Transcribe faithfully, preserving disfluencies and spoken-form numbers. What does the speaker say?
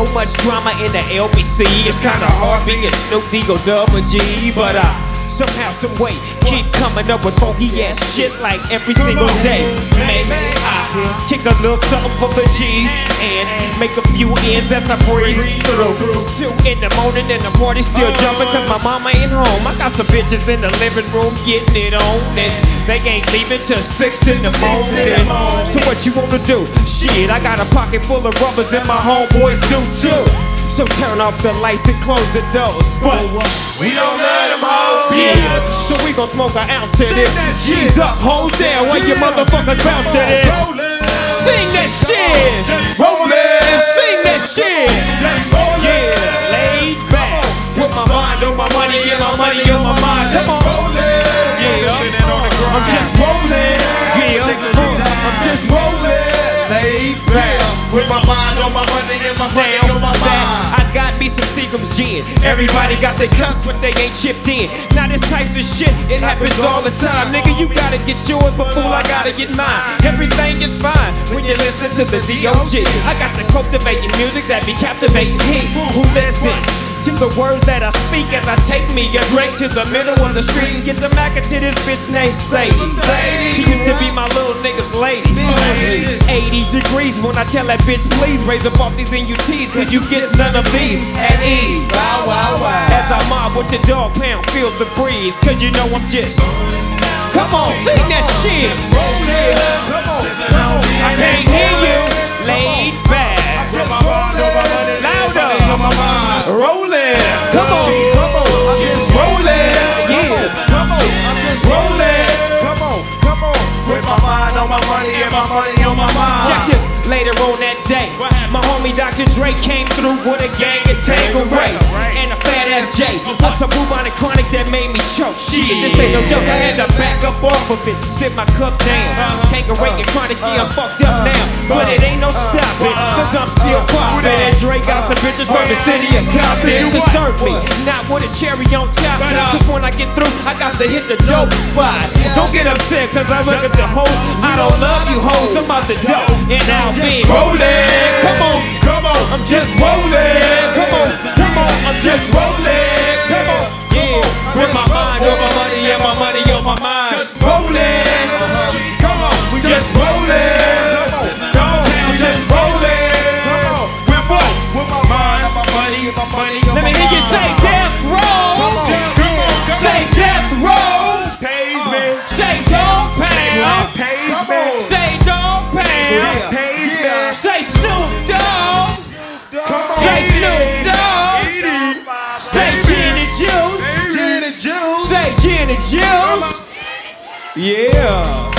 much drama in the L B C. It's kinda hard being Snoop D or Double G, but uh, somehow, some way, keep coming up with funky ass shit like every single day. Maybe I kick a little something for the G's and make a few ends as I breeze through. Two in the morning and the party still jumping cause my mama ain't home. I got some bitches in the living room getting it on and they ain't leaving till six in the morning. So what you wanna do? Shit, I got a pocket full of rubbers and my homeboys do too. So turn off the lights and close the doors, but we don't let them hold. Yeah, so we gon' smoke an ounce to this. G's up, hold down when you motherfuckers bounce to this. Sing that shit, rollin', sing that shit. Yeah, laid back, with my mind on my money, yeah, my money on my mind. Come on, yeah, I'm just rollin', yeah, I'm just rollin', laid back, with my mind on my money and my money on my mind. I got me some Seagram's gin. Everybody got their cups, but they ain't chipped in. Now this type of shit, it happens all the time. Nigga, you gotta get yours, but fool, I gotta get mine. Everything is fine when you listen to the D O G. I got the cultivating music that be captivating he who listens to the words that I speak as I take me a drink to the middle of the street and get the Mac to this bitch named Sadie. She used to be my little nigga's lady. eighty degrees when I tell that bitch please raise up off these N U Ts cause you get none of these at ease. Wow, wow, wow. As I mob with the dog pound, feel the breeze cause you know I'm just come on, sing that shit. I can't hear you. Laid back. Louder. Rollin'. Come on. I'm just rollin'. Yeah. Come on. I'm just rollin'. Come on. Come on. With my mind on my money and my money on my mind. Check it. Later on that day, my homie Doctor Dre came through with a gang of Tanqueray and a fat ass J. Plus some bubonic chronic that made me choke. Shit, this ain't no joke. I had to back up off of it, sit my cup down. Tanqueray and chronic, yeah, I'm fucked up now, but it ain't no stopping, cause I'm still poppin'. And Dre got some bitches from the city of Compton to serve me, not with a cherry on top. Cause when I get through, I got to hit the dope spot. Don't get upset, cause I look at the hoes. I don't love you hoes, I'm out the dope, and I'll be rollin'. Come on, come on, I'm just rollin'. Come on, come on, I'm just rollin'. Come on, yeah, with my mind on my money, yeah, my money on my mind. Just rollin'. Come on, we just rollin'. Come on, we just rollin'. Come on, we're both with my mind, my money, my money on my mind. Let me hear you say death row. Say death row. Pays me. Say dog pound. Pays me. Say dog pound. Pays me. Say Snoop Dogg. Say Snoop Dogg. Say gin and juice. Gin and juice. Say gin and juice. Yeah.